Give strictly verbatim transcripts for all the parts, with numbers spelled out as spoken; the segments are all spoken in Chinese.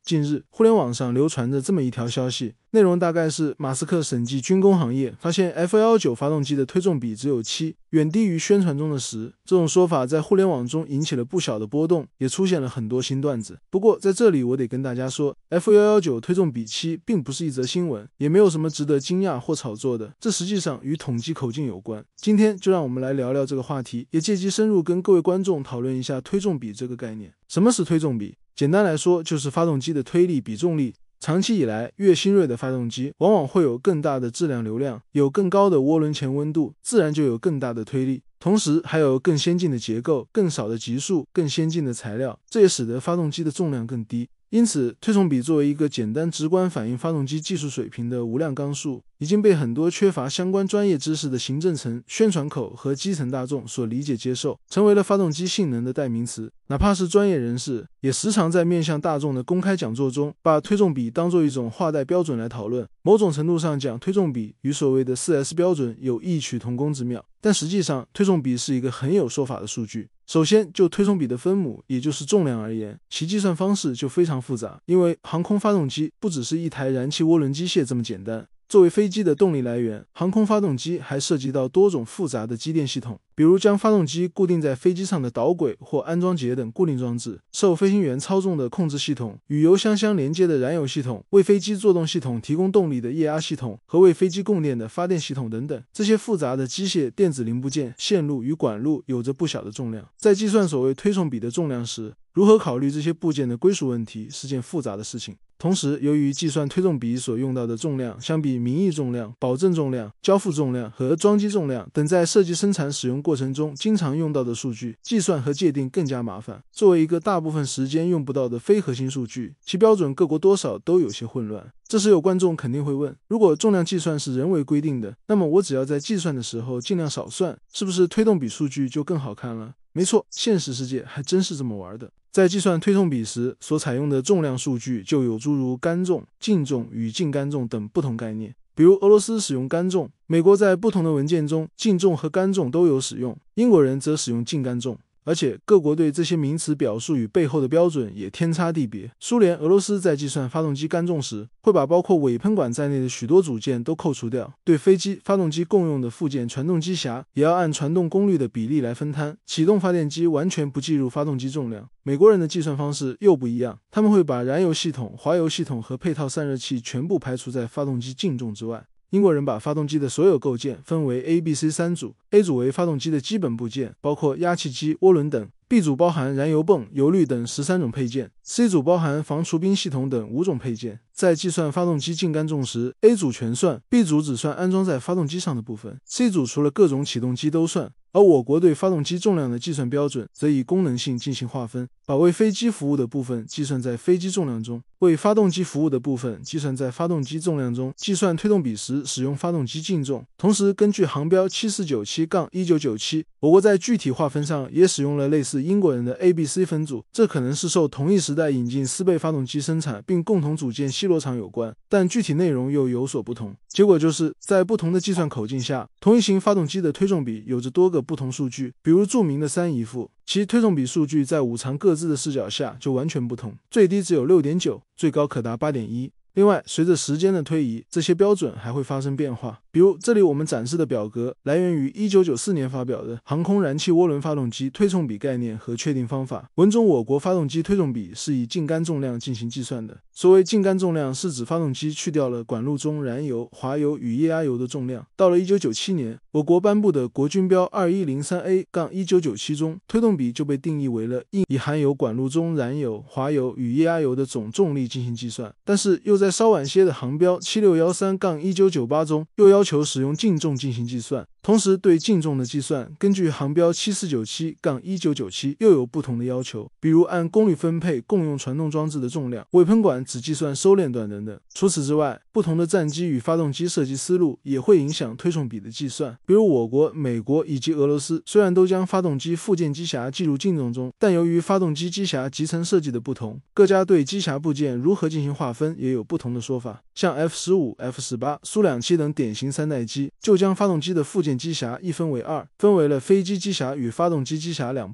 近日，互联网上流传着这么一条消息，内容大概是马斯克审计军工行业，发现 F 一十九 发动机的推重比只有七，远低于宣传中的十。这种说法在互联网中引起了不小的波动，也出现了很多新段子。不过在这里我得跟大家说， F 一十九 推重比七并不是一则新闻，也没有什么值得惊讶或炒作的，这实际上与统计口径有关。今天就让我们来聊聊这个话题，也借机深入跟各位观众讨论一下推重比这个概念。什么是推重比？简单来说，就是发动机的推力比重力。长期以来，越新锐的发动机往往会有更大的质量流量，有更高的涡轮前温度，自然就有更大的推力，同时还有更先进的结构、更少的级数、更先进的材料，这也使得发动机的重量更低。因此，推重比作为一个简单直观反映发动机技术水平的无量纲数，已经被很多缺乏相关专业知识的行政层、宣传口和基层大众所理解接受，成为了发动机性能的代名词。哪怕是专业人士，也时常在面向大众的公开讲座中，把推重比当作一种划代标准来讨论。某种程度上讲，推重比与所谓的 四 S 标准有异曲同工之妙，但实际上，推重比是一个很有说法的数据。首先，就推重比的分母，也就是重量而言，其计算方式就非常复杂，因为航空发动机不只是一台燃气涡轮机械这么简单。作为飞机的动力来源，航空发动机还涉及到多种复杂的机电系统，比如将发动机固定在飞机上的导轨或安装节等固定装置，受飞行员操纵的控制系统，与油箱相连接的燃油系统，为飞机作动系统提供动力的液压系统和为飞机供电的发电系统等等。这些复杂的机械、电子零部件、线路与管路有着不小的重量。在计算所谓推重比的重量时，如何考虑这些部件的归属问题是件复杂的事情。同时，由于计算推重比所用到的重量相比名义重量、保证重量、交付重量和装机重量等在设计生产使用过程中经常用到的数据，计算和界定更加麻烦。作为一个大部分时间用不到的非核心数据，其标准各国多少都有些混乱。这时有观众肯定会问，如果重量计算是人为规定的，那么我只要在计算的时候尽量少算，是不是推动比数据就更好看了？没错，现实世界还真是这么玩的。在计算推重比时，所采用的重量数据就有诸如干重、净重与净干重等不同概念。比如俄罗斯使用干重，美国在不同的文件中净重和干重都有使用，英国人则使用净干重。而且各国对这些名词表述与背后的标准也天差地别。苏联、俄罗斯在计算发动机干重时，会把包括尾喷管在内的许多组件都扣除掉，对飞机、发动机共用的附件传动机匣也要按传动功率的比例来分摊，启动发电机完全不计入发动机重量。美国人的计算方式又不一样，他们会把燃油系统、滑油系统和配套散热器全部排除在发动机净重之外。英国人把发动机的所有构件分为 A、B、C 三组 ，A 组为发动机的基本部件，包括压气机、涡轮等 ；B 组包含燃油泵、油滤等十三种配件 ；C 组包含防除冰系统等五种配件。在计算发动机净干重时 ，A 组全算 ，B 组只算安装在发动机上的部分 ，C 组除了各种启动机都算。而我国对发动机重量的计算标准则以功能性进行划分，把为飞机服务的部分计算在飞机重量中，为发动机服务的部分计算在发动机重量中。计算推动比时使用发动机净重，同时根据航标 七四九七一九九七， 我国在具体划分上也使用了类似英国人的 A、B、C 分组，这可能是受同一时代引进斯贝发动机生产并共同组建西螺厂有关，但具体内容又有所不同。结果就是在不同的计算口径下，同一型发动机的推重比有着多个不同数据，比如著名的三姨父，其推重比数据在五常各自的视角下就完全不同，最低只有 六点九， 最高可达 八点一。另外，随着时间的推移，这些标准还会发生变化。比如这里我们展示的表格来源于一九九四年发表的《航空燃气涡轮发动机推重比概念和确定方法》，文中我国发动机推重比是以净干重量进行计算的。所谓净干重量，是指发动机去掉了管路中燃油、滑油与液压油的重量。到了一九九七年，我国颁布的国军标 二一零三 A 一九九七 中，推动比就被定义为了应以含有管路中燃油、滑油与液压油的总重力进行计算。但是又在稍晚些的航标 七六一三一九九八 中，又要求使用净重进行计算。同时对净重的计算，根据航标 七四九七一九九七 又有不同的要求，比如按功率分配共用传动装置的重量，尾喷管只计算收敛段等等。除此之外，不同的战机与发动机设计思路也会影响推重比的计算。比如我国、美国以及俄罗斯虽然都将发动机附件机匣计入净重中，但由于发动机机匣集成设计的不同，各家对机匣部件如何进行划分也有不同的说法。像 F 十五、F 十八、苏两七等典型三代机，就将发动机的附件机匣一分为二，分为了飞机机匣与发动机机匣两部分。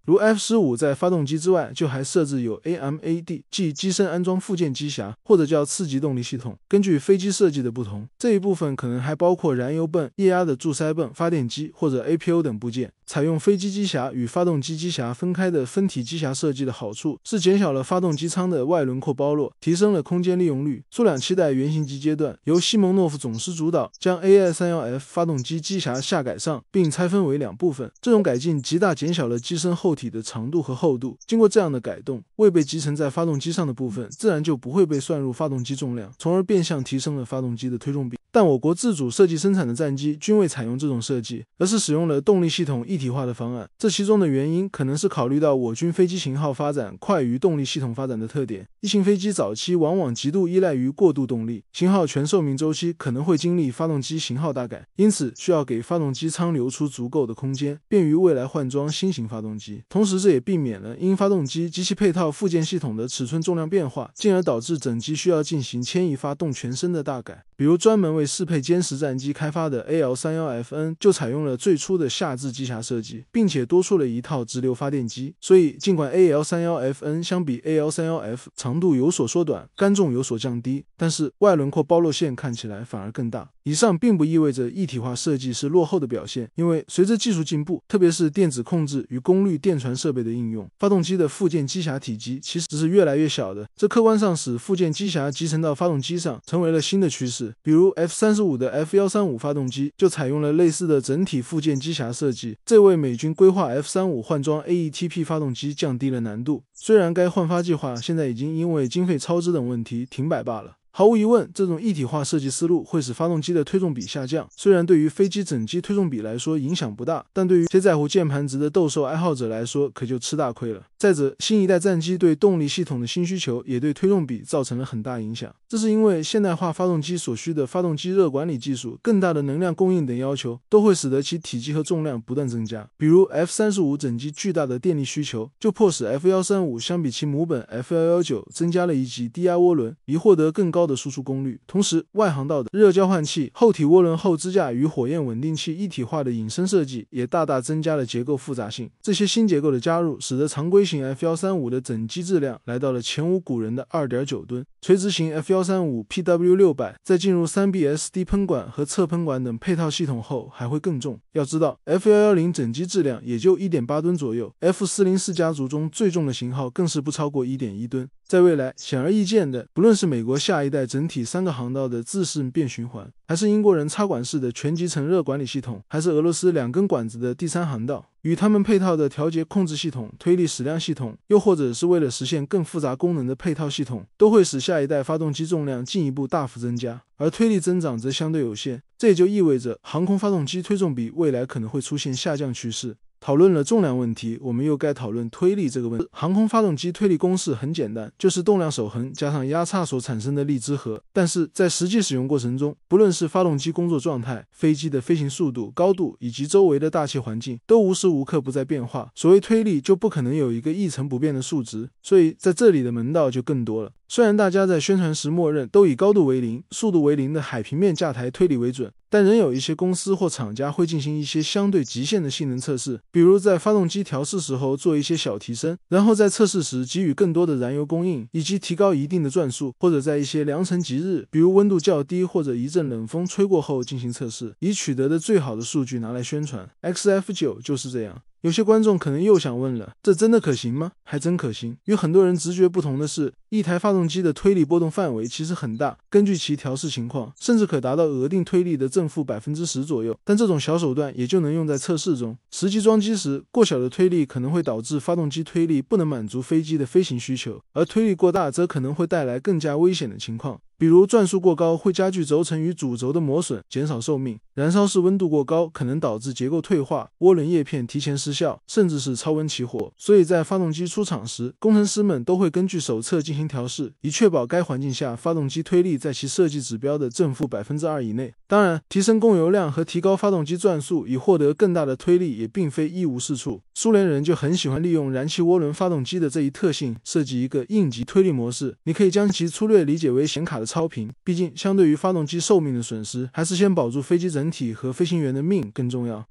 如 F 十五 在发动机之外就还设置有 A M A D， 即机身安装附件机匣，或者叫次级动力系统。根据飞机设计的不同，这一部分可能还包括燃油泵、液压的注塞泵、发电机或者 A P O 等部件。采用飞机机匣与发动机机匣分开的分体机匣设计的好处是减小了发动机舱的外轮廓包落，提升了空间利用率。苏两七代原型机阶段，由西蒙诺夫总师主导，将 A I 三十一 F 发动机机匣下改上，并拆分为两部分。这种改进极大减小了机身后体的长度和厚度。经过这样的改动，未被集成在发动机上的部分自然就不会被算入发动机重量，从而变相提升了发动机的推重比。但我国自主设计生产的战机均未采用这种设计，而是使用了动力系统一体化的方案。这其中的原因可能是考虑到我军飞机型号发展快于动力系统发展的特点。一型飞机早期往往极度依赖于过渡动力，型号全寿命周期可能会经历发动机型号大改，因此需要给发动机舱留出足够的空间，便于未来换装新型发动机。同时这也避免了因发动机及其配套附件系统的尺寸重量变化，进而导致整机需要进行牵一发动全身的大改。比如专门为适配歼十战机开发的 A L 三十一 F N 就采用了最初的下置机匣设计，并且多出了一套直流发电机。所以尽管 A L 三十一 F N 相比 A L 三十一 F 长度有所缩短，干重有所降低，但是外轮廓包落线看起来反而更大。以上并不意味着一体化设计是落后的表现，因为随着技术进步，特别是电子控制与功率电传设备的应用，发动机的附件机匣体积其实是越来越小的，这客观上使附件机匣集成到发动机上成为了新的趋势。比如 F 三十五 的 F 一三五 发动机就采用了类似的整体附件机匣设计，这为美军规划 F 三十五 换装 A E T P 发动机降低了难度。虽然该换发计划现在已经因为经费超支等问题停摆罢了。毫无疑问，这种一体化设计思路会使发动机的推重比下降，虽然对于飞机整机推重比来说影响不大，但对于些在乎键盘值的斗兽爱好者来说可就吃大亏了。再者，新一代战机对动力系统的新需求也对推重比造成了很大影响，这是因为现代化发动机所需的发动机热管理技术、更大的能量供应等要求都会使得其体积和重量不断增加。比如 F 三十五 整机巨大的电力需求就迫使 F 一三五 相比其母本 F 一十九 增加了一级低压涡轮，以获得更高的输出功率。同时，外航道的热交换器、后体涡轮后支架与火焰稳定器一体化的引申设计也大大增加了结构复杂性。这些新结构的加入，使得常规型 F 一三五 的整机质量来到了前无古人的 二点九吨，垂直型 F 一三五 P W 六百 在进入 三 B S D 喷管和侧喷管等配套系统后还会更重。要知道 F一十整机质量也就 一点八吨左右， F 四零四 家族中最重的型号更是不超过 一点一吨。在未来，显而易见的，不论是美国下一代整体三个航道的自适变循环，还是英国人插管式的全集成热管理系统，还是俄罗斯两根管子的第三航道，与他们配套的调节控制系统、推力矢量系统，又或者是为了实现更复杂功能的配套系统，都会使下一代发动机重量进一步大幅增加，而推力增长则相对有限。这也就意味着航空发动机推重比未来可能会出现下降趋势。讨论了重量问题，我们又该讨论推力这个问题。航空发动机推力公式很简单，就是动量守恒加上压差所产生的力之和。但是在实际使用过程中，不论是发动机工作状态、飞机的飞行速度、高度以及周围的大气环境，都无时无刻不在变化。所谓推力就不可能有一个一成不变的数值，所以在这里的门道就更多了。虽然大家在宣传时默认都以高度为零、速度为零的海平面架台推力为准，但仍有一些公司或厂家会进行一些相对极限的性能测试，比如在发动机调试时候做一些小提升，然后在测试时给予更多的燃油供应，以及提高一定的转速，或者在一些良辰吉日，比如温度较低或者一阵冷风吹过后进行测试，以取得的最好的数据拿来宣传。 X F 九 就是这样。有些观众可能又想问了，这真的可行吗？还真可行。与很多人直觉不同的是，一台发动机的推力波动范围其实很大，根据其调试情况，甚至可达到额定推力的正负 百分之十 左右。但这种小手段也就能用在测试中。实际装机时，过小的推力可能会导致发动机推力不能满足飞机的飞行需求，而推力过大则可能会带来更加危险的情况。比如转速过高会加剧轴承与主轴的磨损，减少寿命；燃烧室温度过高可能导致结构退化，涡轮叶片提前失效，甚至是超温起火。所以在发动机出厂时，工程师们都会根据手册进行调试，以确保该环境下发动机推力在其设计指标的正负 百分之二 以内。当然，提升供油量和提高发动机转速以获得更大的推力也并非一无是处。苏联人就很喜欢利用燃气涡轮发动机的这一特性，设计一个应急推力模式。你可以将其粗略理解为显卡的超频，毕竟相对于发动机寿命的损失，还是先保住飞机整体和飞行员的命更重要。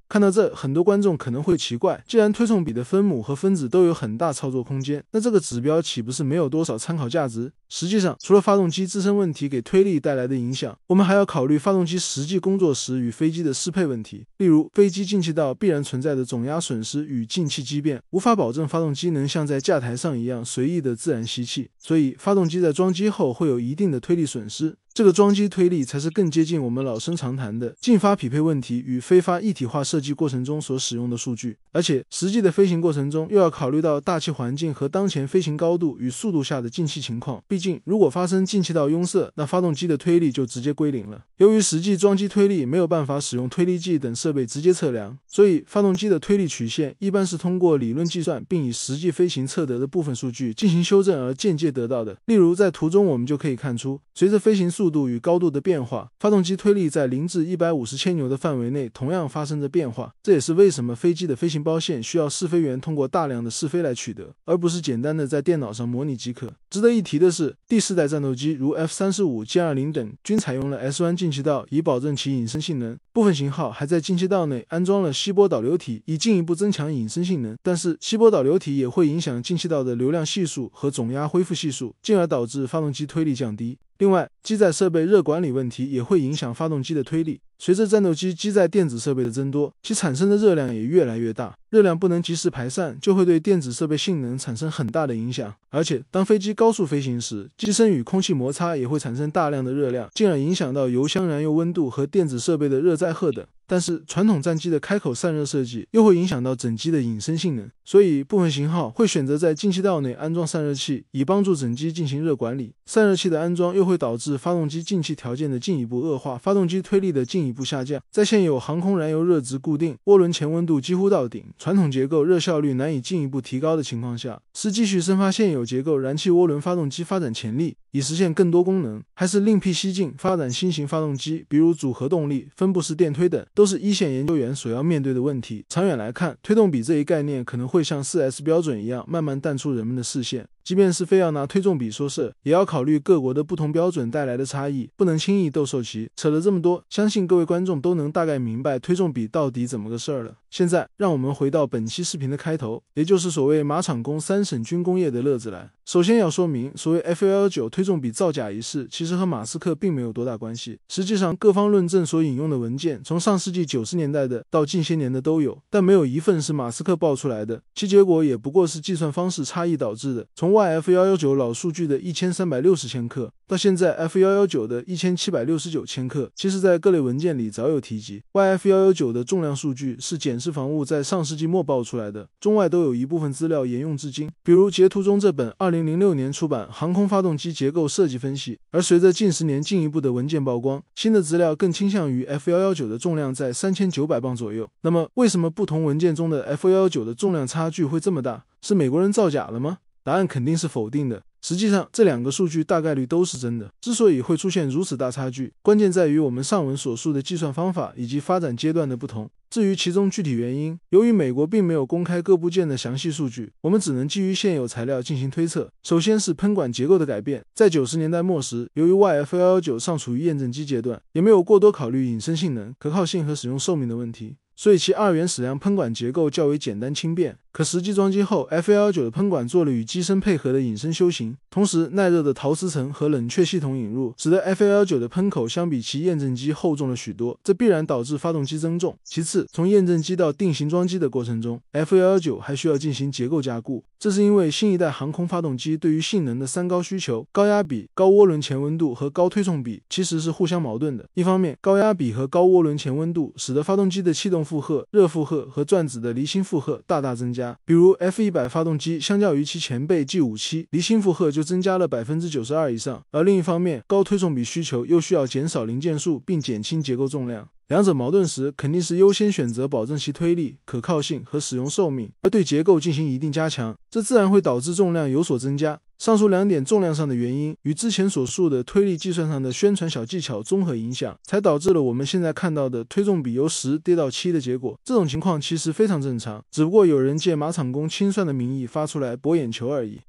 看到这，很多观众可能会奇怪，既然推送比的分母和分子都有很大操作空间，那这个指标岂不是没有多少参考价值？实际上，除了发动机自身问题给推力带来的影响，我们还要考虑发动机实际工作时与飞机的适配问题。例如，飞机进气道必然存在的总压损失与进气畸变，无法保证发动机能像在架台上一样随意的自然吸气，所以发动机在装机后会有一定的推力损失。这个装机推力才是更接近我们老生常谈的进发匹配问题与飞发一体化设计过程中所使用的数据，而且实际的飞行过程中又要考虑到大气环境和当前飞行高度与速度下的进气情况。毕竟，如果发生进气道拥塞，那发动机的推力就直接归零了。由于实际装机推力没有办法使用推力计等设备直接测量，所以发动机的推力曲线一般是通过理论计算并以实际飞行测得的部分数据进行修正而间接得到的。例如，在图中我们就可以看出，随着飞行速度与高度的变化，发动机推力在零至一百五十千牛的范围内同样发生着变化。这也是为什么飞机的飞行包线需要试飞员通过大量的试飞来取得，而不是简单的在电脑上模拟即可。值得一提的是，第四代战斗机如 F 三十五、歼二零 等均采用了 S 一 进气道以保证其隐身性能，部分型号还在进气道内安装了吸波导流体以进一步增强隐身性能。但是吸波导流体也会影响进气道的流量系数和总压恢复系数，进而导致发动机推力降低。另外，机载设备热管理问题也会影响发动机的推力。随着战斗机机载电子设备的增多，其产生的热量也越来越大，热量不能及时排散，就会对电子设备性能产生很大的影响。而且，当飞机高速飞行时，机身与空气摩擦也会产生大量的热量，进而影响到油箱燃油温度和电子设备的热载荷等。但是，传统战机的开口散热设计又会影响到整机的隐身性能，所以部分型号会选择在进气道内安装散热器，以帮助整机进行热管理。散热器的安装又会导致发动机进气条件的进一步恶化，发动机推力的进一步下降。在现有航空燃油热值固定、涡轮前温度几乎到顶、传统结构热效率难以进一步提高的情况下，是继续深发现有结构燃气涡轮发动机发展潜力，以实现更多功能，还是另辟蹊径发展新型发动机，比如组合动力、分布式电推等，都是一线研究员所要面对的问题。长远来看，推动比这一概念可能会像 四 S 标准一样慢慢淡出人们的视线。即便是非要拿推重比说事，也要考虑各国的不同标准带来的差异，不能轻易斗兽棋。扯了这么多，相信各位观众都能大概明白推重比到底怎么个事儿了。现在让我们回到本期视频的开头，也就是所谓马场工三省军工业的乐子来。首先要说明，所谓 F 一一九 推重比造假一事其实和马斯克并没有多大关系。实际上，各方论证所引用的文件，从上世纪九十年代的到近些年的都有，但没有一份是马斯克爆出来的，其结果也不过是计算方式差异导致的。从 Y F 一一九 老数据的一千三百六十千克到现在 F 一一九 的一千七百六十九千克，其实在各类文件里早有提及。 Y F 一一九 的重量数据是检视防务在上世纪末爆出来的，中外都有一部分资料沿用至今，比如截图中这本二零零六年出版航空发动机结构设计分析。而随着近十年进一步的文件曝光，新的资料更倾向于 F 一一九 的重量在三千九百磅左右。那么为什么不同文件中的 F 一一九 的重量差距会这么大？是美国人造假了吗？答案肯定是否定的。实际上，这两个数据大概率都是真的。之所以会出现如此大差距，关键在于我们上文所述的计算方法以及发展阶段的不同。至于其中具体原因，由于美国并没有公开各部件的详细数据，我们只能基于现有材料进行推测。首先是喷管结构的改变，在九十年代末时，由于 Y F 一一九 尚处于验证机阶段，也没有过多考虑隐身性能、可靠性和使用寿命的问题，所以其二元矢量喷管结构较为简单轻便。可实际装机后 ，F 一一九 的喷管做了与机身配合的隐身修行，同时耐热的陶瓷层和冷却系统引入，使得 F 一一九 的喷口相比其验证机厚重了许多，这必然导致发动机增重。其次，从验证机到定型装机的过程中 ，F 一一九 还需要进行结构加固，这是因为新一代航空发动机对于性能的三高需求——高压比、高涡轮前温度和高推重比，其实是互相矛盾的。一方面，高压比和高涡轮前温度使得发动机的气动负荷、热负荷和转子的离心负荷大大增加。比如 F 一百 发动机相较于其前辈 G 五十七，离心负荷就增加了 百分之九十二 以上。而另一方面，高推重比需求又需要减少零件数并减轻结构重量。两者矛盾时，肯定是优先选择保证其推力、可靠性和使用寿命，而对结构进行一定加强，这自然会导致重量有所增加。上述两点重量上的原因与之前所述的推力计算上的宣传小技巧综合影响，才导致了我们现在看到的推重比由十跌到七的结果。这种情况其实非常正常，只不过有人借马场工清算的名义发出来博眼球而已。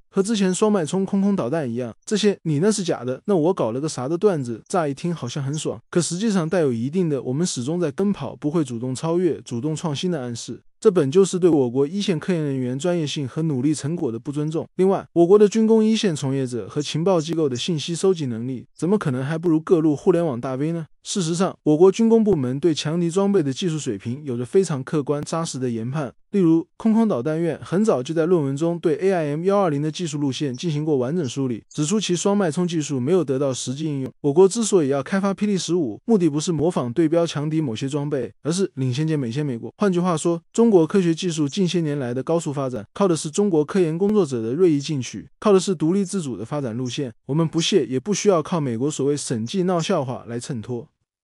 和之前双脉冲空空导弹一样，这些你那是假的，那我搞了个啥的段子，乍一听好像很爽，可实际上带有一定的我们始终在跟跑，不会主动超越、主动创新的暗示。这本就是对我国一线科研人员专业性和努力成果的不尊重。另外，我国的军工一线从业者和情报机构的信息收集能力，怎么可能还不如各路互联网大 V 呢？事实上，我国军工部门对强敌装备的技术水平有着非常客观扎实的研判。例如，空空导弹院很早就在论文中对 A I M 一二零的技术路线进行过完整梳理，指出其双脉冲技术没有得到实际应用。我国之所以要开发霹雳十五，目的不是模仿对标强敌某些装备，而是领先界美先美国。换句话说，中国科学技术近些年来的高速发展，靠的是中国科研工作者的锐意进取，靠的是独立自主的发展路线。我们不屑也不需要靠美国所谓审计闹笑话来衬托。